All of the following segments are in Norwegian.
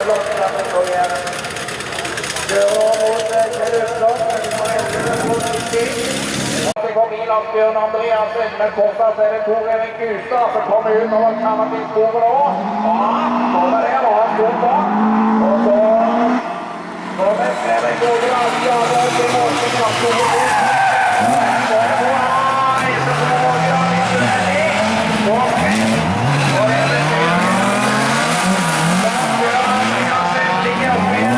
Bjørn Andreasen, men fortsatt er det Tor Erik Gustad som kommer ut over Kanatinskogen nå. Så var det og han stod på. Og så kommer Fredrik Ågeland, Jarløy til målsting av Stormot. Så er det på reise på Ågeland i Sørlig. Og det er det til. Bjørn Andreasen ligger med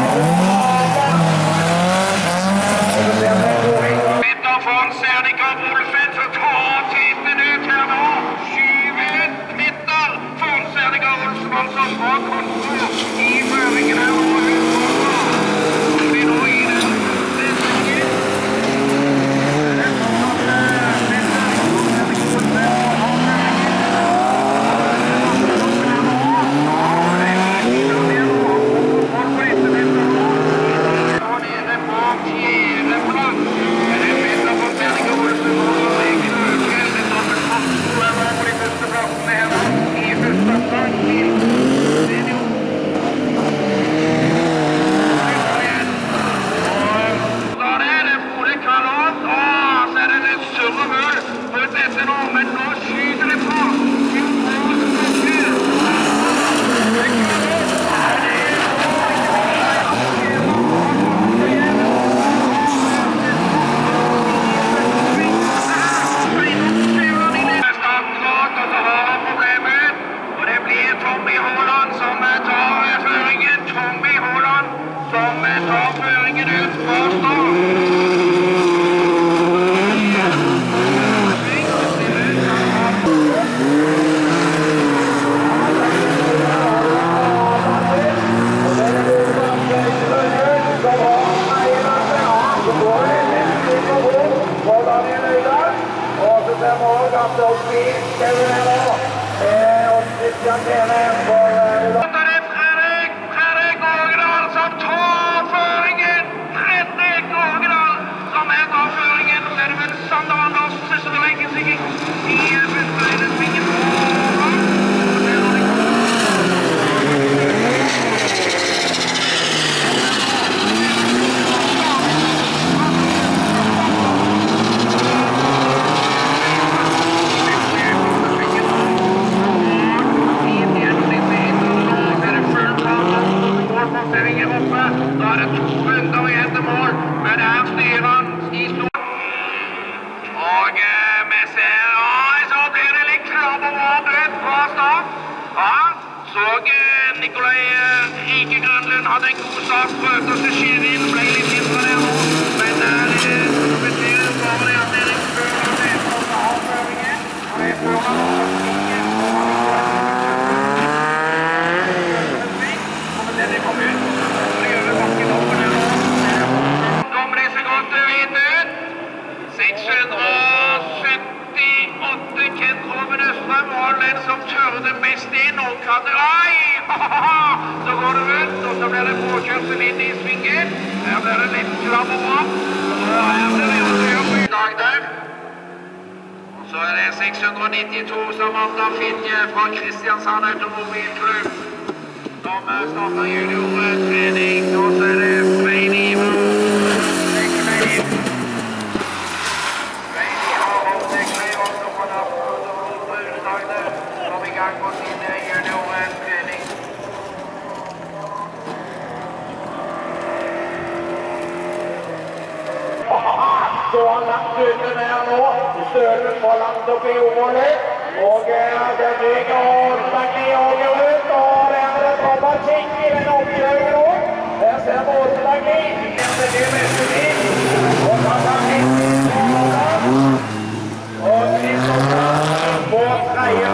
så han lagt ut den her nå. Stølen får langt opp i området. Og det drikker Åsberg i Åge ut. Og der er det Troppa Kink i den oppkjøringen nå. Der ser vi Åsberg i. Igjen til det meste liv. Og Troppa Kink i Åge. Og Kristoffer på tredje.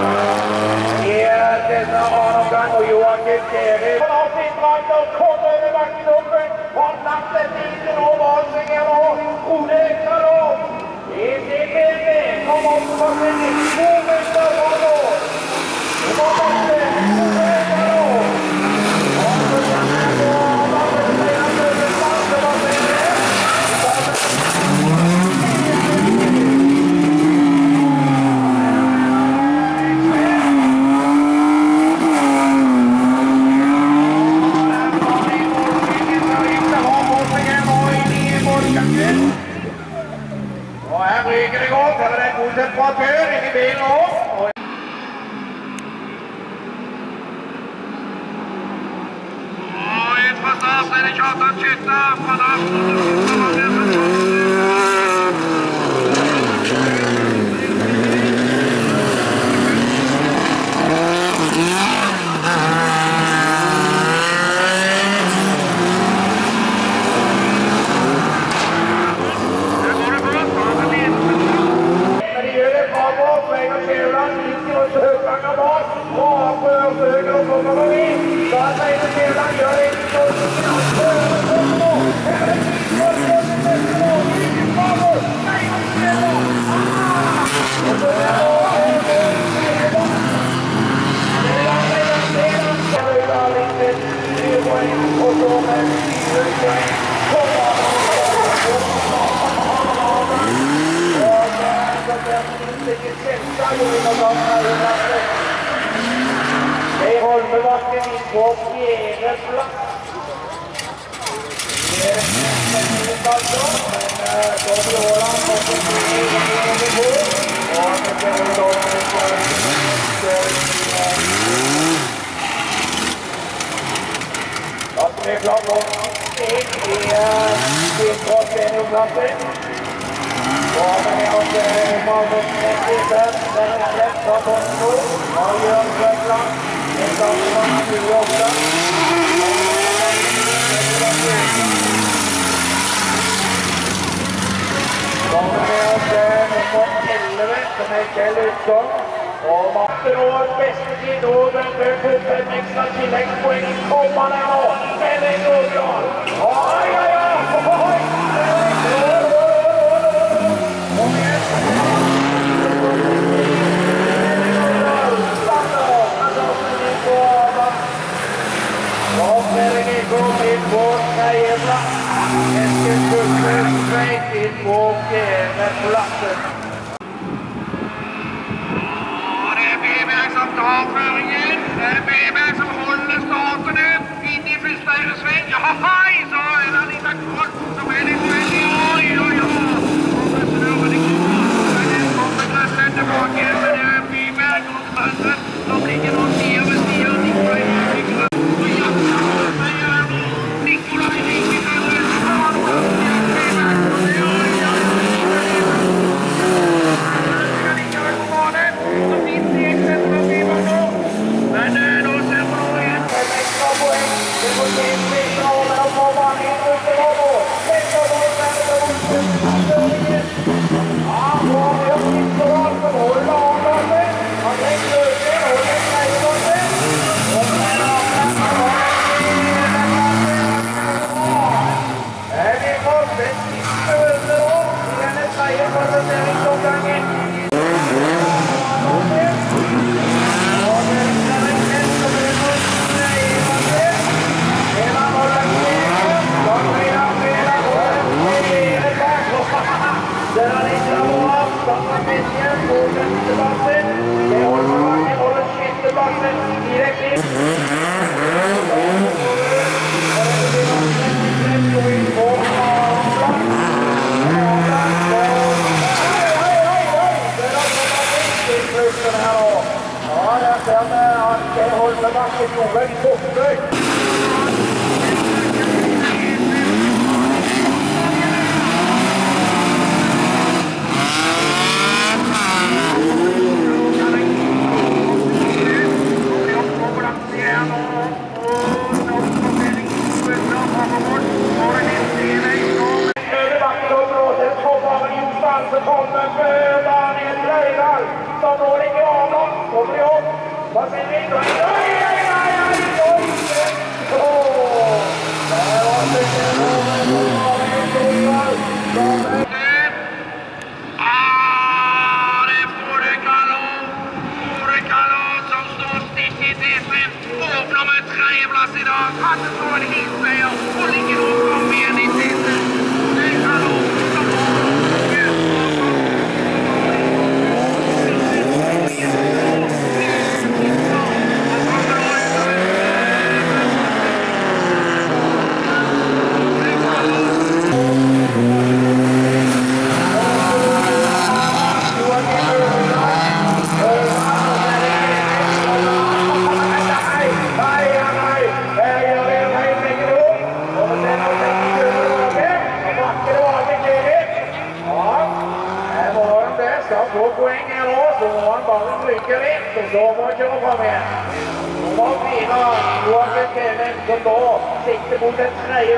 I denne omgang. Og Joakim Keri. Han har sin traktor. Kommer over bakken oppe. Og han lagt det tiden over seg her nå. Ole Ekstralov. I sin BB. Kom opp på sin 2 meter fra nå. Det var borte. Ole Ekstralov. Og så kan jeg gå av alle flere møtestand. Det var det. så er det Kjartan Kjøtta fra Naften. Holmebakken inn på fjerdeplass. Tommy Åland har fått en på. Og det ser ut som vi er klart å inn i Svintross-Benjoplassen. Og med oss Magnus Nettisen, denne slett fra Tondo, og Jørn Grønland. Det er klart å være 28. Så med oss nummer 11, som er Kjell Utsson. Og Martin Aas beste tid, og den tok et ekstra tilleggspoeng i kommende nå. Men det går bra. Oi, oi, oi! Kom igjen! Avdelingen kom inn på tredjeplass. Eskil Gulløs sveit inn på fjerdeplassen. Avføringen. Det er Beberg som holder starten ut inn i første sving. Hei, så er det litt akkurat som er litt veldig. Oi, oi, oi. Og snøren i kroppen. Men det kommer Grønland tilbake. Men det er Beberg og Grønland som ligger nå side ved side. Nikolai Grønland. Og Jakten Nikolai Så må kjøre fram igjen. Nummer 4, Joakim Kevin, som da sikter mot den tredje.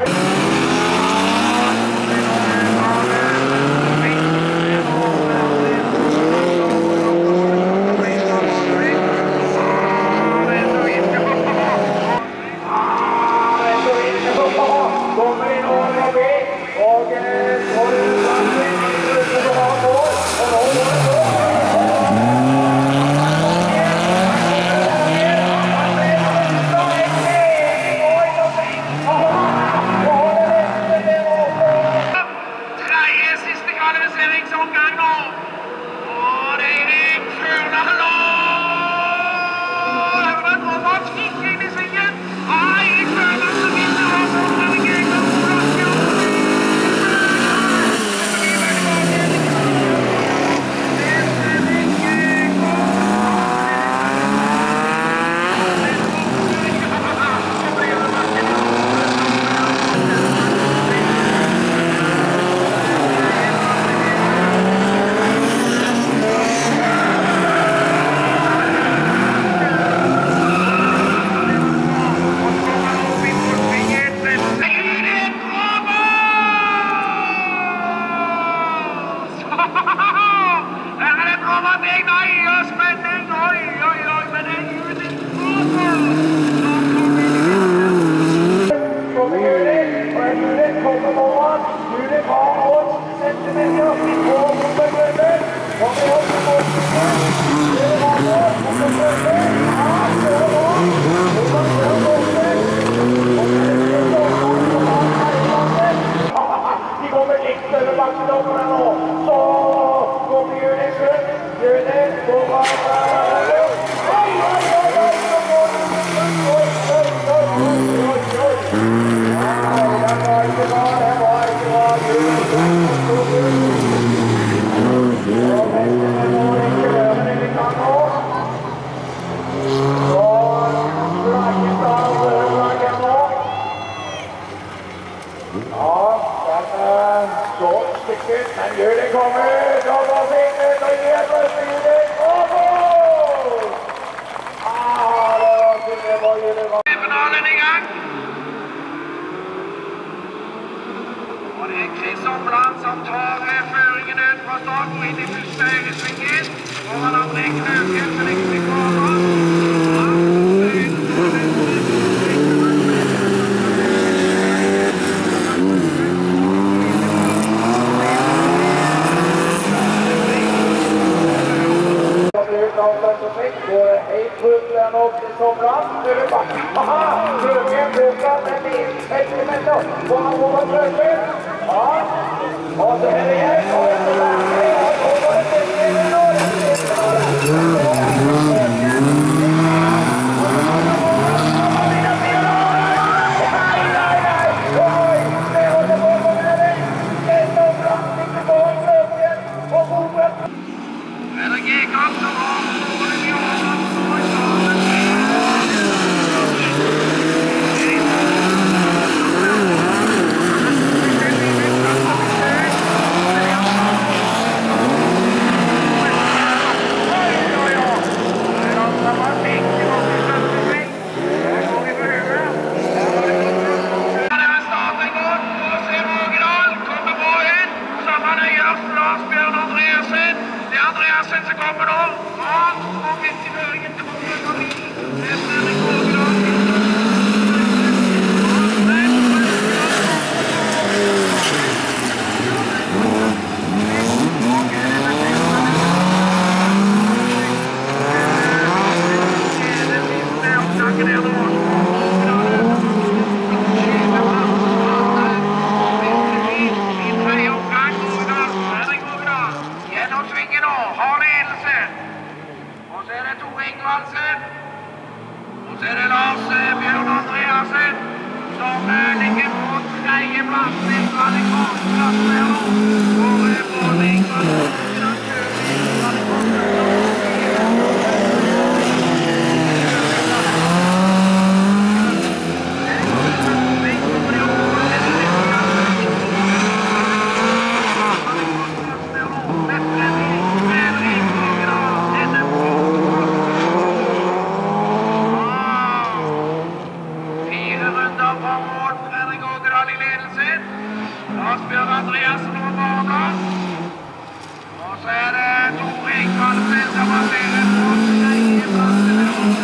Grågran i ledelsen. Lars Bjørn Andreassen over målplass. Og så det Tore Ingvaldsen som har flere på tredjeplassen.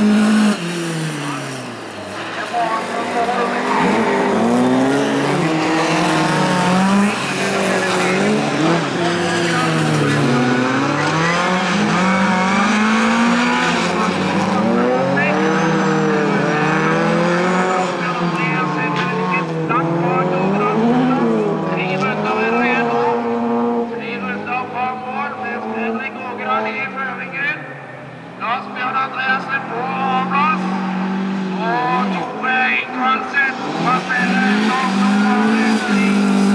Det var han som Lars Bjørn Andreassen på overplass, og Tore Ingvaldsen passerer som nummer 1.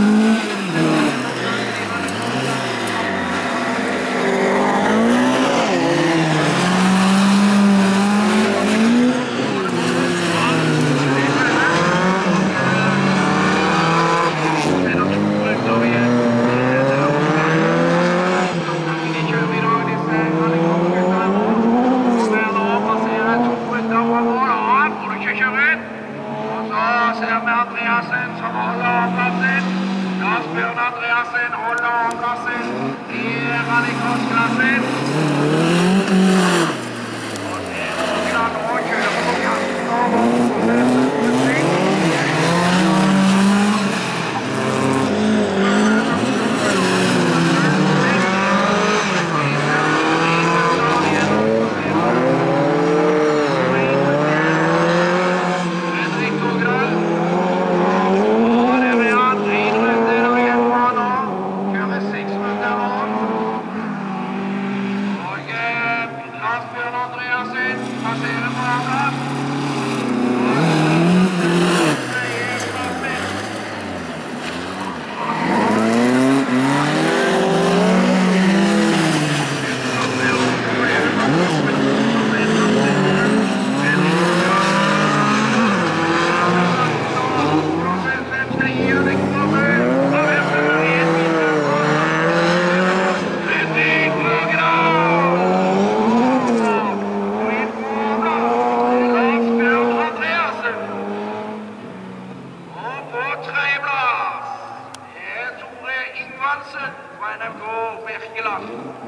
Andreassen som holder avplassen. Lars Bjørn Andreassen holder avplassen i rallycrossklassen. Og det Grågran nå kjører på kanten av fra NMK Birkeland.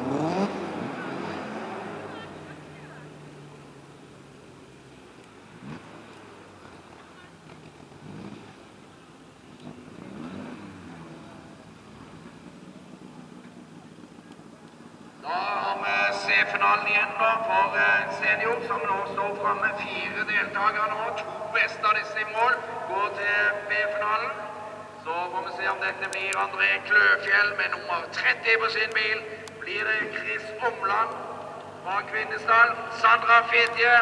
Da har vi C-finalen igjen da for senior, som nå står frem med 4 deltakere nå. 2 beste av disse i mål går til B-finalen. Så får vi se om dette blir André Kløfjell med nummer 30 på sin bil. Blir det Chris Omland fra Kvinesdal. Sandra Fitje.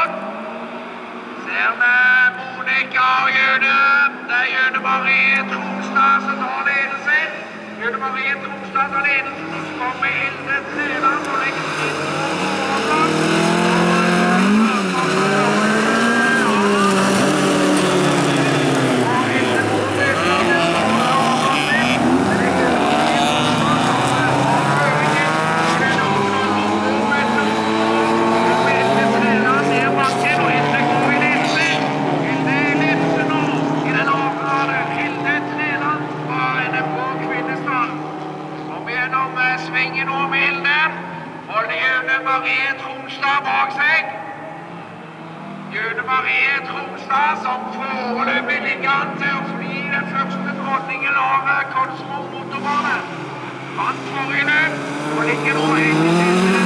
Ser vi Monika og Jøne. Det er Jøne Marie Trostad som tar ledelsen. Jøne Marie Trostad tar ledelsen, og så kommer Hilde Treland og legger inn på svingen om Hilde. Holder Jøne Marie Trostad bak seg. Jøne Marie Trostad som foreløpig ligger an til å bli den første dronningen av Konsmo motorbane. Vant forrige løp og ligger nå egentlig til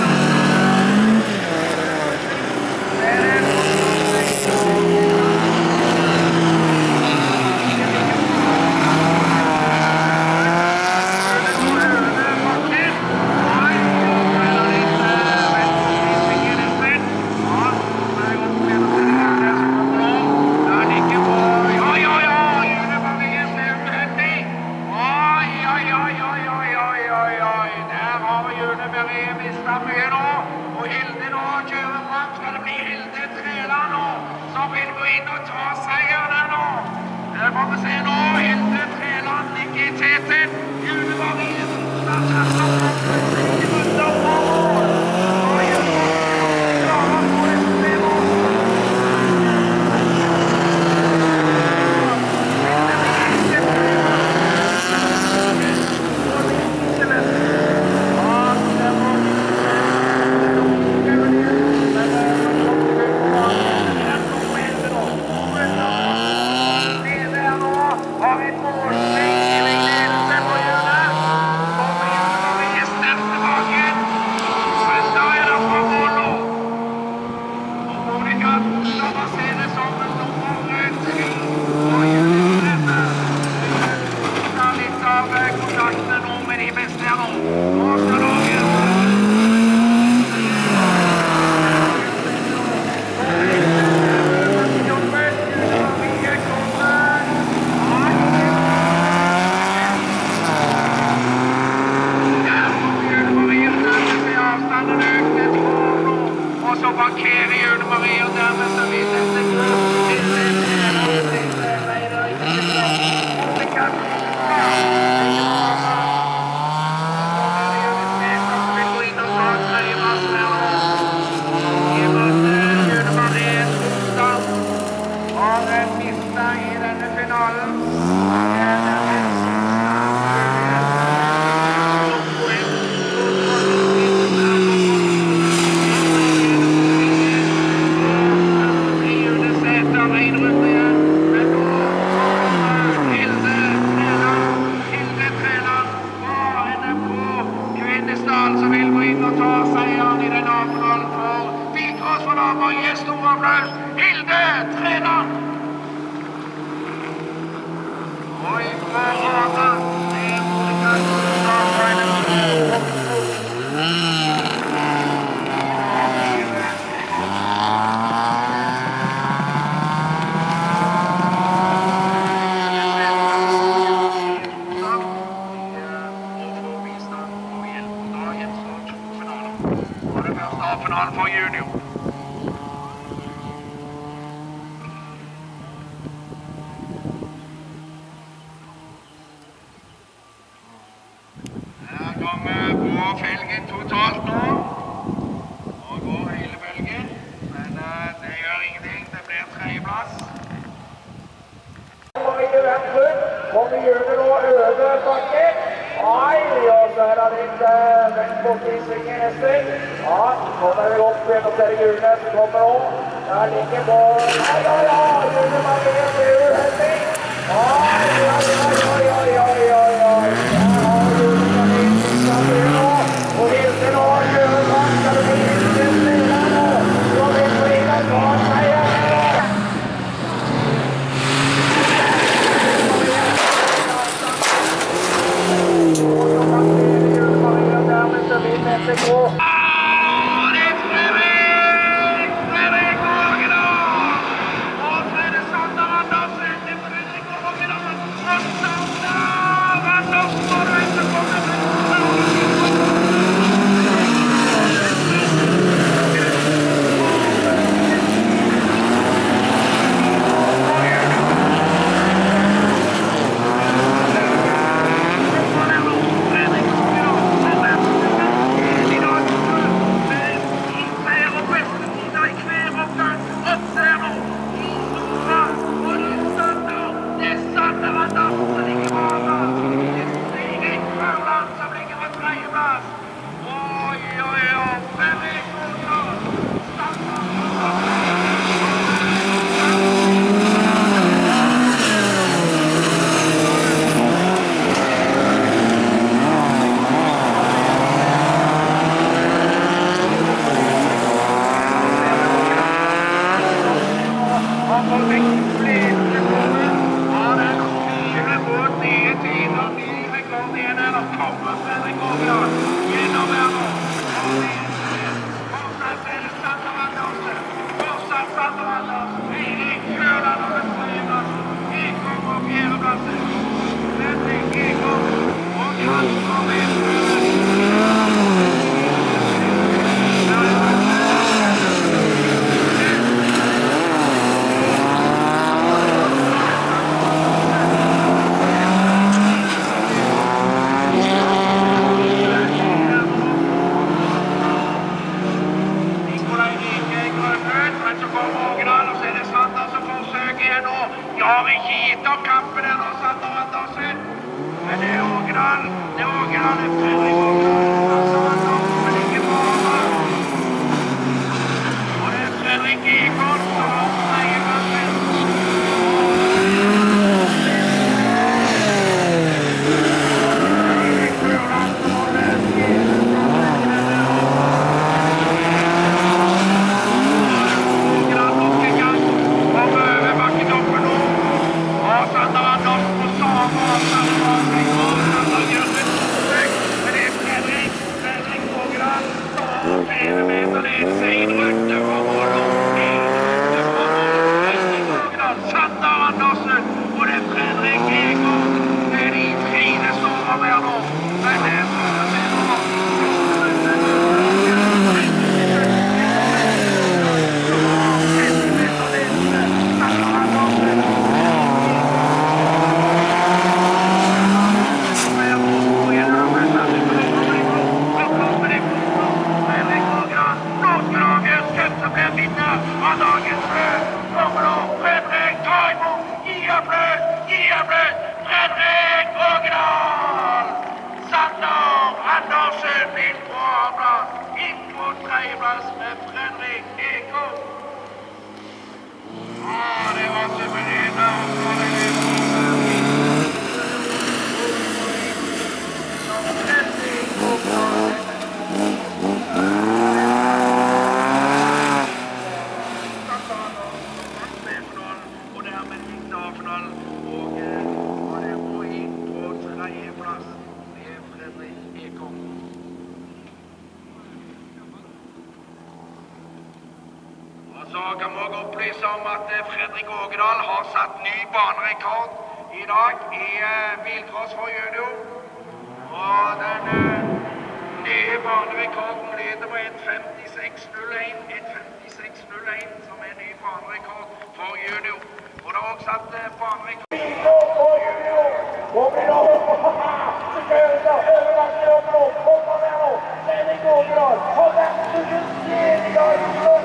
tiendeplass Fredrik Ågedal. Sander Andersen inn på andreplass. Inn på tredjeplass med Fredrik Ekholm. Det var suverene avtaler. Så kan vi også opplyse om at Fredrik Ågedal har satt ny banerekord i dag i bilcross for junior. Og den nye banerekorden lyder på 1.56.01, 1.56.01 som er ny banerekord for junior. Og det har også satt banerekord for junior. Og blir det Fredrik Ågedal har vært suksess i dag.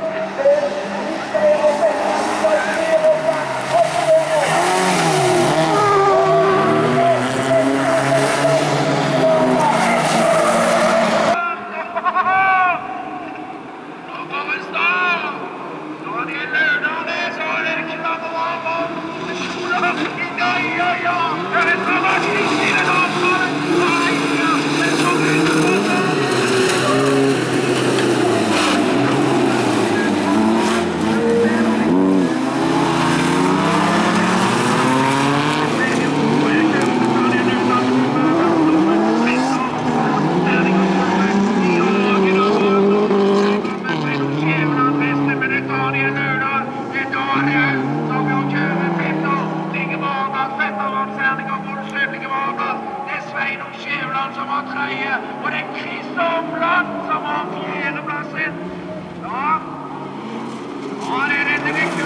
Som har tredje, og det er Kristian Blank som har fjerdeplassen. Ja, det er dette viktige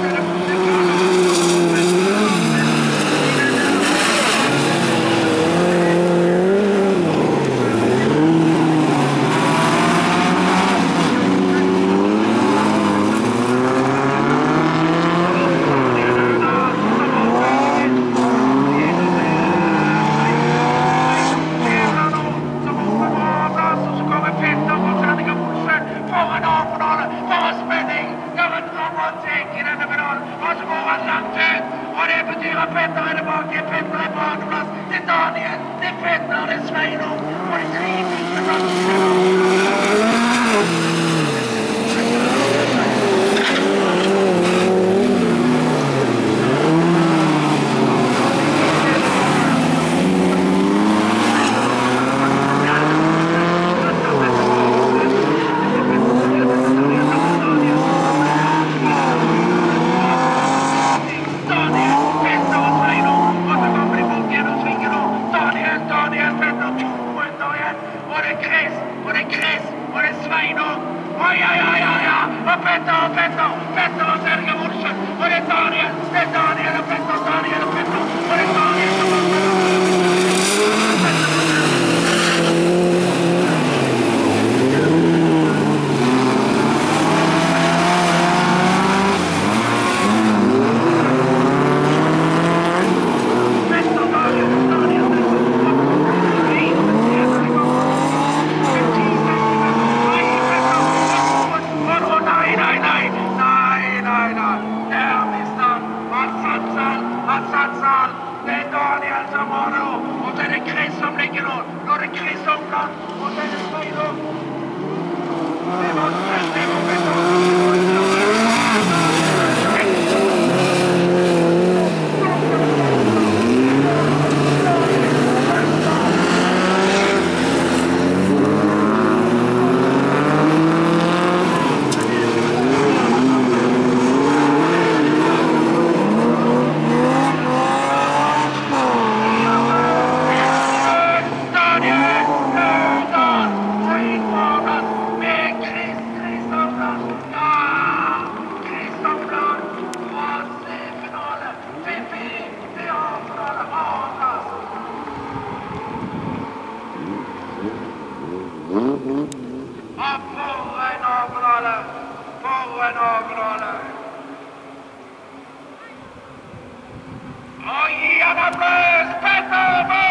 Petter er tilbake, Petter er på andreplass, det er Daniel, det er Petter, det er Sveinung, og det er 3 Petter og Serge Olsen, og det er Daniel og Petter, Daniel og Petter, og det er Daniel som en applaus, Petter Bø!